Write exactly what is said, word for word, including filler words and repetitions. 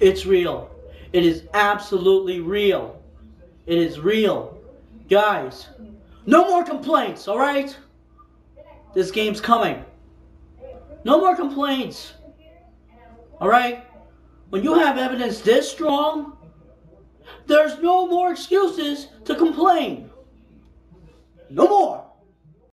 It's real. It is absolutely real. It is real. Guys, no more complaints, alright? This game's coming. No more complaints. Alright? When you have evidence this strong, there's no more excuses to complain. No more.